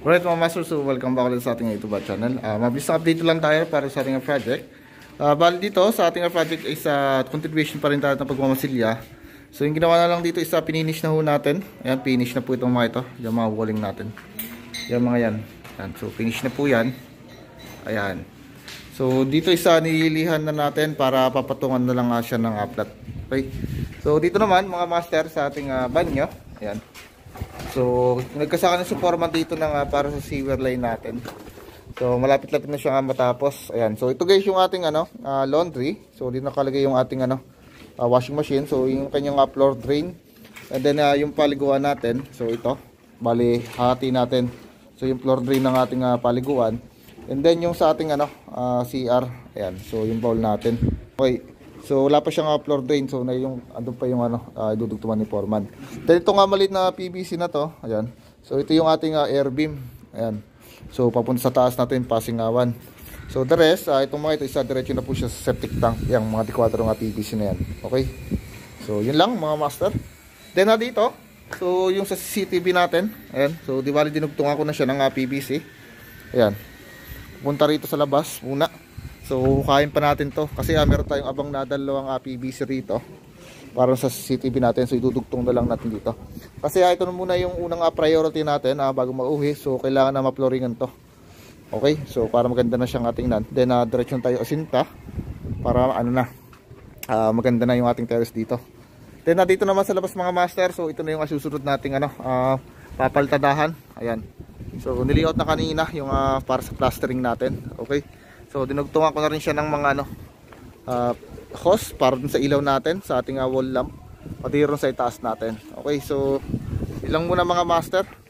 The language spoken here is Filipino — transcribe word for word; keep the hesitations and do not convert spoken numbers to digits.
Alright mga master, so welcome back ulit sa ating YouTube channel. Uh, mabilis na update lang tayo para sa ating project. Uh, bali dito sa ating project is uh, contribution pa rin tayo ng pagmamasilya. So yung ginawa na lang dito is uh, finish na ho natin. Ayan, finish na po itong mga ito. Yung mga walling natin. Yung mga yan. Ayan, so finish na po yan. Ayan. So dito isa uh, nililihan na natin para papatungan na lang uh, siya ng uplat. Okay. So dito naman mga master sa ating uh, banyo. Ayan. So, nagkasaka ng suporma dito ng, uh, para sa sewer line natin. So, malapit-lapit na siya matapos. Ayan. So, ito guys yung ating ano, uh, laundry. So, dito nakalagay yung ating ano, uh, washing machine. So, yung kanyang uh, floor drain. And then, uh, yung paliguan natin. So, ito. Bali, hati natin. So, yung floor drain ng ating uh, paliguan. And then, yung sa ating ano, uh, C R. Ayan. So, yung bowl natin. Okay. So wala pa siyang uh, floor drain, so na yung andun pa yung ano, uh, idudugtungan ni foreman. Then ito nga maliit na P V C na to, ayan. So ito yung ating uh, air beam, ayan. So papunta sa taas natin pasingawan. So the rest, uh, itong mga ito isa diretso na po siya sa septic tank, yung mga dikwadro nga P V C na yan. Okay? So yun lang mga master. Then na uh, dito, so yung sa C C T V natin, ayan. So di bali dinugtungan ko na siya ng uh, P V C. Ayan. Punta rito sa labas muna. So hukayin pa natin to kasi uh, meron tayong abang na dalawang uh, P V C rito para sa C C T V natin. So idudugtong na lang natin dito kasi uh, ito na muna yung unang uh, priority natin uh, bago mauwi. So kailangan na ma-flooringan to. Okay, so para maganda na siyang tingnan. Then uh, diretso tayo asinta para ano na uh, maganda na yung ating terrace dito. Then uh, dito naman sa labas mga master, so ito na yung uh, susunod nating ano, uh, papaltadahan. Ayan. So niliot na kanina yung uh, para sa plastering natin. Okay. So dinugtungan ko na rin siya ng mga ano, uh, hose para dun sa ilaw natin sa ating uh, wall lamp, pati rin sa itaas natin. Okay, so ilang muna mga master.